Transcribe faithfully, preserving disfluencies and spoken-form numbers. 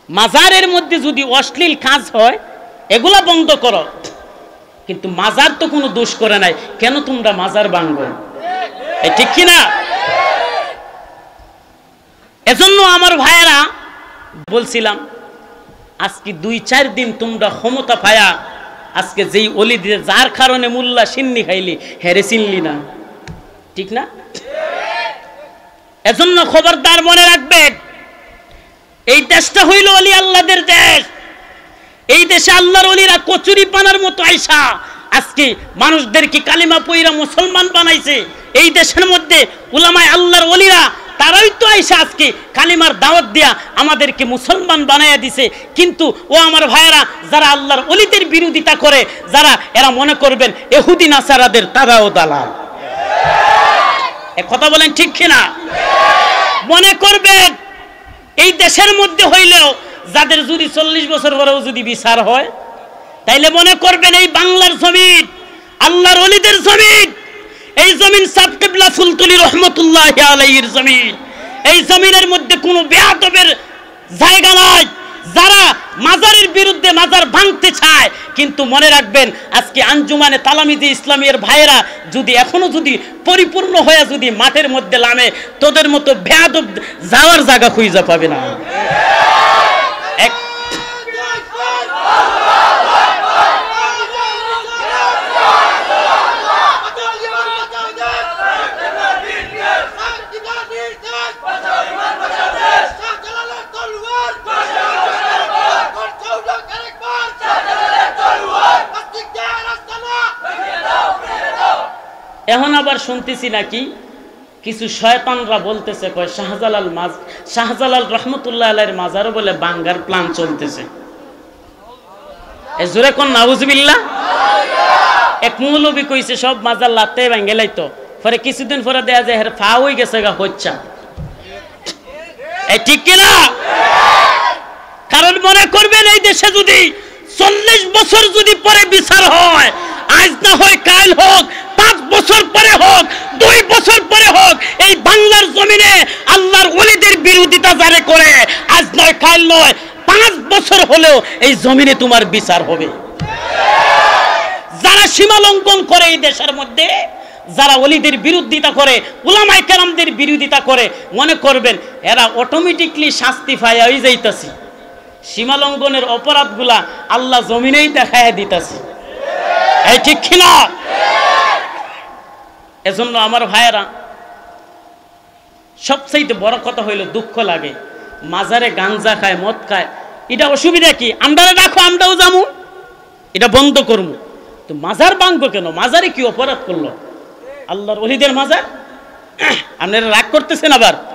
মাজারের মধ্যে যদি অশ্লীল কাজ হয় এগুলা বন্ধ করো, কিন্তু মাজার তো কোনো দোষ করে নাই, কেন তোমরা মাজার ভাঙো? এই ঠিক কি না? এজন্য আমার ভাইয়েরা বলছিলাম আজকে দুই চার দিন তোমরা ক্ষমতা পায়া আজকে যেই অলি দিয়ে যার কারণে মোল্লা সিন্নি খাইলি হেরে চিনলি না, ঠিক না? এজন্য খবরদার মনে রাখবেন, এই দেশটা হইল অলি আল্লাহদের দেশ। এই দেশে আল্লাহর অলিরা কচুরি পানার মতো আইসা আজকে মানুষদেরকে কালিমা পয়রা মুসলমান বানাইছে। এই দেশের মধ্যে উলামায়ে আল্লাহর অলিরা তারাই তো আইসা আজকে কালিমার দাওয়াত দিয়া আমাদেরকে মুসলমান বানাইয়া দিছে। কিন্তু ও আমার ভাইয়েরা, যারা আল্লাহর অলিদের বিরোধিতা করে, যারা এরা মনে করবেন ইহুদি নাসারাদের তারাও দালাল। এ কথা বলেন ঠিক কিনা? মনে করবেন এই দেশের মধ্যে হইলেও যাদের যদি চল্লিশ বছর পরেও যদি বিচার হয়, তাইলে মনে করবেন এই বাংলার জমিন আল্লাহর ওলিদের জমিন, এই জমিন সাদ কিবলা ফুলতুলি রহমতুল্লাহি আলাইহির জমিন। এই জমিনের মধ্যে কোনো বেয়াদবের জায়গা নাই। যারা মাজারের বিরুদ্ধে মাজার ভাঙতে চায়, কিন্তু মনে রাখবেন আজকে আঞ্জুমানে তালামিজি ইসলামের ভাইয়েরা যদি এখনো যদি পরিপূর্ণ হয়ে যদি মাঠের মধ্যে নামে, তোদের মতো বেয়াদব যাওয়ার জায়গা খুঁজে পাবে না। এখন আবার শুনতেছি নাকি কিছু শয়তানরা বলতেছে, কয় শাহজালাল মাজ শাহজালাল রহমতুল্লাহ আলাইহির মাজারও বলে বাঙ্গার প্ল্যান চলতেছে। এ জোরে কোন নাউজুবিল্লাহ। এক মৌলবী কইছে সব মাজার লাতে ভাঙ্গে লাইতো, পরে কিছুদিন পরে দেয়া যায় হের ফা হই গেছে গা হচ্ছা। এই ঠিক কিনা? কারণ মনে করবেন এই দেশে যদি চল্লিশ বছর যদি পরে বিচার হয়, আজ না হয় কাল হোক, পাঁচ বছর পরে হোক, দুই বছর পরে হোক, এই বাংলার জমিনে আল্লাহর ওলিদের বিরোধিতা যারা করে, আজ নয় কাল নয়, পাঁচ বছর হলেও এই জমিনে তোমার বিচার হবে। যারা সীমা লঙ্ঘন করে এই দেশের মধ্যে, যারা ওলিদের বিরোধিতা করে, উলামায়ে কেরামদের বিরোধিতা করে, মনে করবেন এরা অটোমেটিকলি শাস্তি পাইয়া হয়ে যাইতাছে। সীমা লঙ্ঘনের অপরাধগুলা আল্লাহ জমিনেই দেখায় দিতেছে। এই ঠিক কিনা? এজন্য আমার ভাইয়েরা, সবচেয়ে বড় কথা হইল দুঃখ লাগে মাজারে গাঞ্জা খায়, মদ খায়, এটা অসুবিধা কি? আমরা রাখো, আমরাও যাবো, এটা বন্ধ করবো। তো মাজার ভাঙবো কেন? মাজারে কি অপরাধ করলো? আল্লাহর ওলিদের মাজার। আপনারা রাগ করতেছেন আবার?